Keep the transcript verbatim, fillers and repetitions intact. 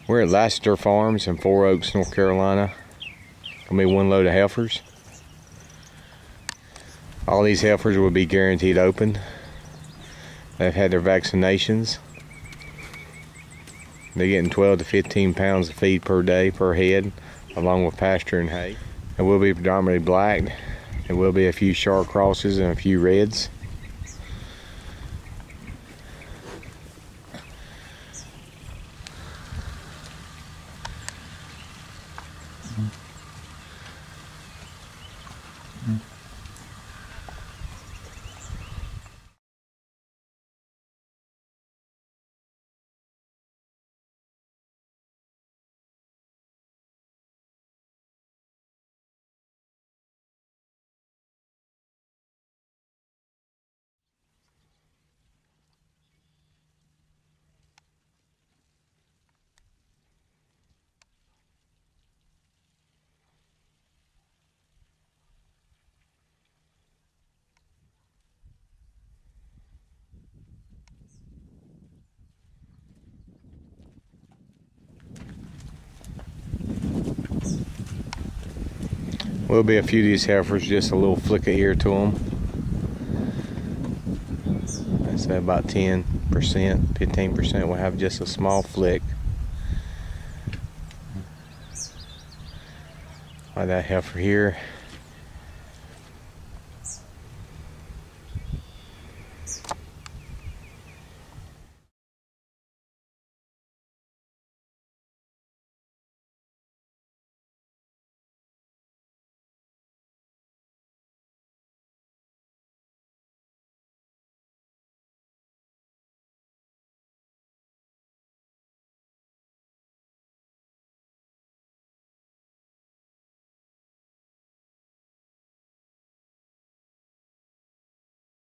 We're at Lassiter Farms in Four Oaks, North Carolina. Gonna be one load of heifers. All these heifers will be guaranteed open. They've had their vaccinations. They're getting twelve to fifteen pounds of feed per day per head, along with pasture and hay. It will be predominantly black. There will be a few shark crosses and a few reds. Will be a few of these heifers, just a little flick of ear to them. I'd say about ten percent, fifteen percent will have just a small flick. Like that heifer here.